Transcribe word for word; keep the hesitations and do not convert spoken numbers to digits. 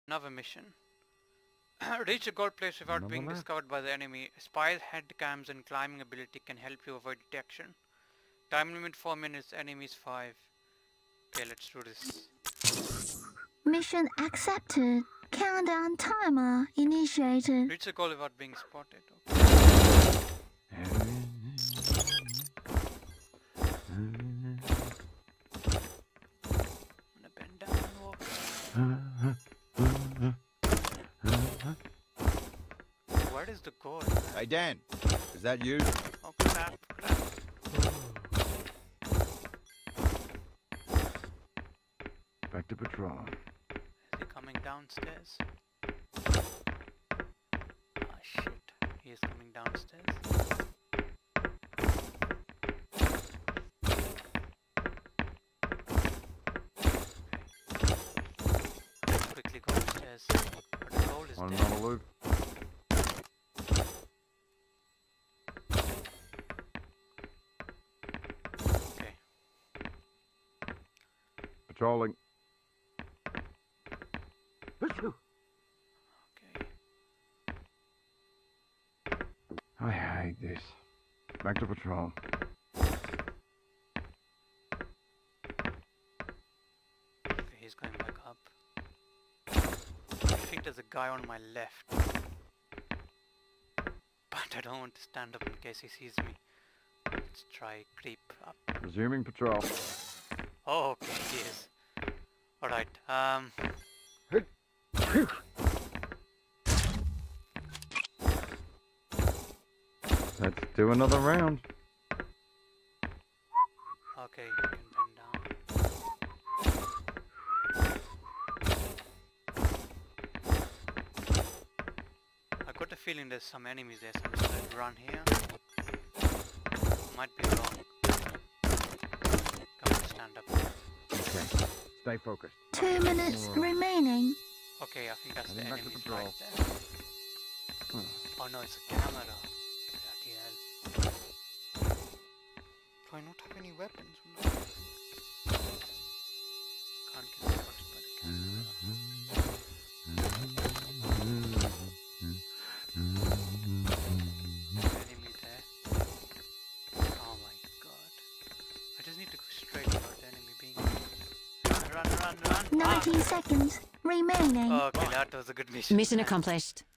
Another mission. Reach a gold place without Another being map. discovered by the enemy. Espire's head cams and climbing ability can help you avoid detection. Time limit four minutes, enemies five. Okay, let's do this. Mission accepted. Countdown timer initiated. Reach a goal without being spotted. Okay. I'm gonna bend down and walk. Where is the goal? Hey Dan, is that you? Oh crap, crap. Back to patrol. Is he coming downstairs? Ah shit, he is coming downstairs. Quickly go upstairs. But the goal is On dead. another loop. Okay. Patrolling. Okay. I hate this. Back to patrol. Okay, he's going back up. I think there's a guy on my left. But I don't want to stand up in case he sees me. Let's try creep up. Resuming patrol. Oh, okay, he is. Alright, um... Let's do another round. okay, you can bend down. I got a feeling there's some enemies there, so I'm just gonna run here. Might be wrong. Come on, stand up there. Okay. Stay focused. Two minutes Whoa. remaining. Okay, I think that's the Heading back to enemies patrol. right there. Oh no, it's a camera. Bloody hell. Do I not have any weapons? No. Can't get spotted by the camera. Enemy there. Oh my god. I just need to go straight without the enemy being... Run, run, run, run! ninety seconds remaining. Ah! Okay, that was a good mission. Mission accomplished.